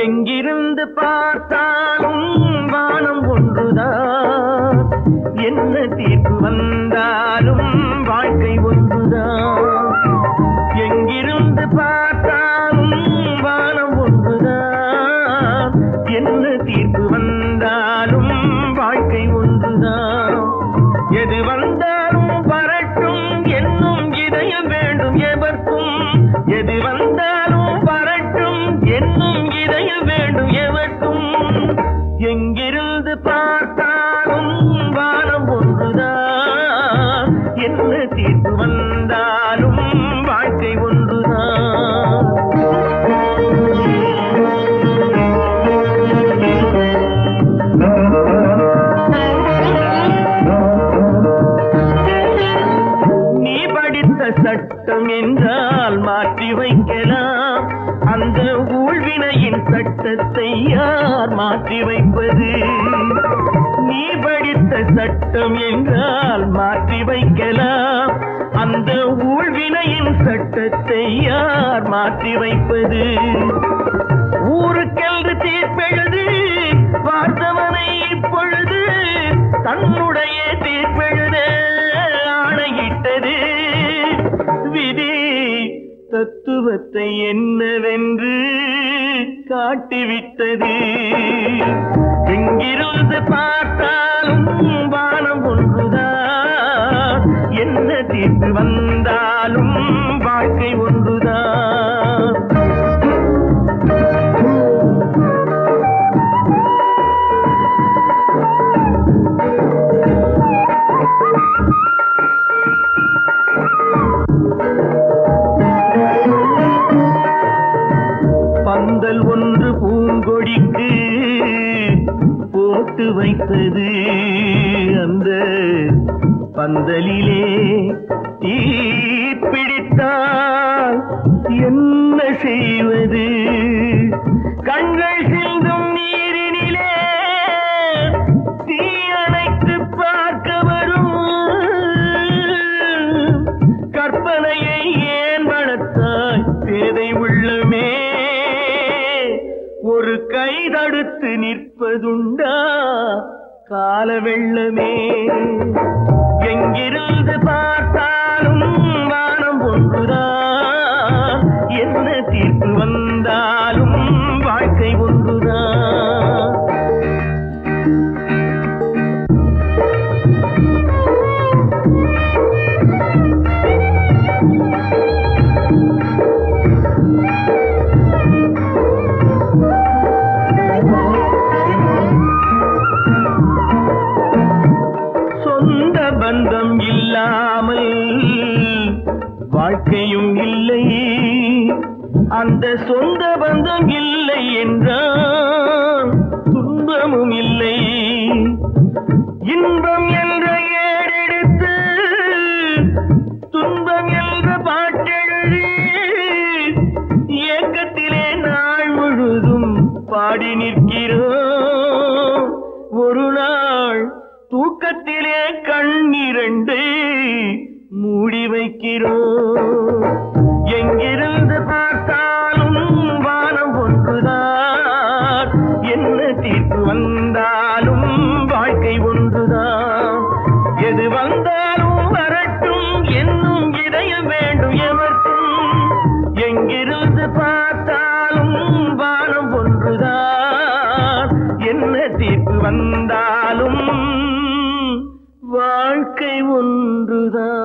எங்கிருந்து பார்த்தாலும் வானம் ஒன்றுதான், என்ன தீர்ப்பு வந்தாலும் வாழ்க்கை ஒன்றுதான். எங்கிருந்து பார்த்தாலும் வானம் ஒன்றுதான், என்ன தீர்ப்பு வந்தாலும் வாழ்க்கை ஒன்றுதான். எது வந்தாலும் வரட்டும் என்னும் இதயம் வேண்டும் எவர்க்கும், எது வந்தாலும் வரட்டும் என்னும் இதயம் வேண்டும் எவர்க்கும். எங்கிருந்து பார்த்தாலும் வானம் ஒன்றுதான், என்ன தீர்ப்பு வந்தாலும் வாழ்க்கை ஒன்றுதான். நீ படித்த சட்டம் என்றால் மாற்றி வைக்கலாம், அந்த ஊழ்வினையின் சட்டத்தை யார் மாற்றி வைப்பது? நீ படித்த சட்டம் என்றால் மாற்றி வைக்கலாம், அந்த ஊழ்வினையின் சட்டத்தை யார் மாற்றி வைப்பது? ஊருக்கென்று தீர்ப்பெழுது பார்த்தவனை இப்பொழுது தன்னுடைய தீர்ப்பெழுத ஆணையிட்டது விதி. தத்துவத்தை என்னவென்று காட்டிவிட்டது. எங்கிருந்து பார்த்தாலும் வானம் ஒன்றுதான், என்ன தீர்ப்பு வந்தாலும் வாழ்க்கை ஒன்றுதான். பந்தல் ஒன்று பூங்கொடிக்கு போட்டு வைத்தது, அந்த பந்தலிலே தீ பிடித்தால் என்ன செய்வது? கண்கள் சிந்தும் நீரினிலே தீ அணைத்து பார்க்க வரும் கற்பனையை ஏன் வளர்த்தாய் பேதை உள்ளமே? ஒரு கை தடுத்து நிற்பதுண்டா கால வெள்ளமே? எங்கிருந்து பார்த்தாலும் வானம் ஒன்றுதான், என்ன தீர்ப்பு வந்தாலும் வாழ்க்கை ஒன்றுதான். சொந்த பந்தம் இல்லாமல் வாழ்க்கையும் இல்லை, அந்த சொந்த பந்தம் இல்லை என்றால் துன்பமும் இல்லை. இன்பம் என்ற ஏறெடுத்து துன்பம் என்ற பாட்டெழுதி ஏக்கத்திலே நாள் முழுதும் பாடி நிற்கிறோம். ஒரு நாள் தூக்கத்திலே கண்ணிரண்டை மூடி வைக்கிறோம். எங்கிருந்து பார்த்தாலும் வானம் ஒன்றுதான், என்ன தீர்ப்பு வந்தாலும் வாழ்க்கை ஒன்றுதான். எது வந்தாலும் வரட்டும் என்னும் இதயம் வேண்டும் எவர்க்கும். எங்கிருந்து பார்த்தாலும் வானம் ஒன்றுதான், என்ன தீர்ப்பு வந்தாலும் வாழ்க்கை ஒன்றுதான்.